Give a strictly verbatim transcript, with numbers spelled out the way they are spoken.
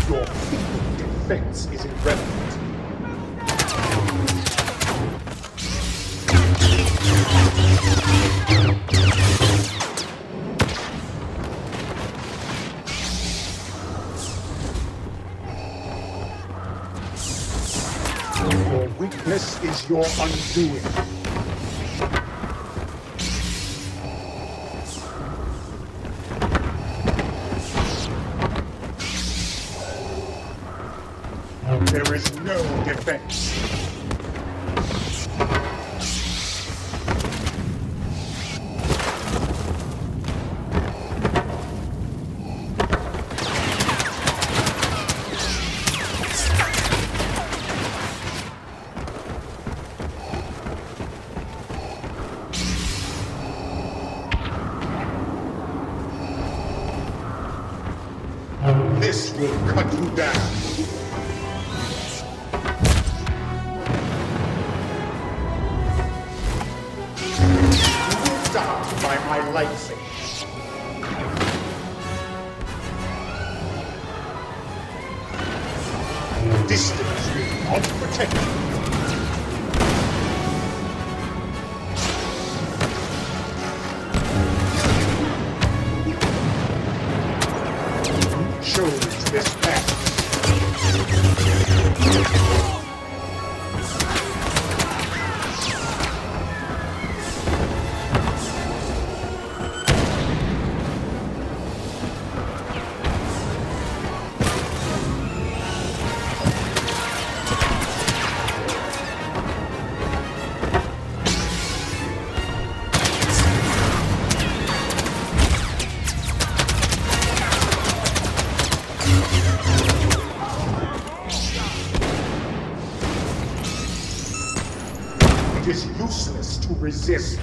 Your feeble defense is irrelevant. Your weakness is your undoing. There is no defense. This will cut you down. By my lightsaber. Distance will not protect you. Chose this path. It is useless to resist.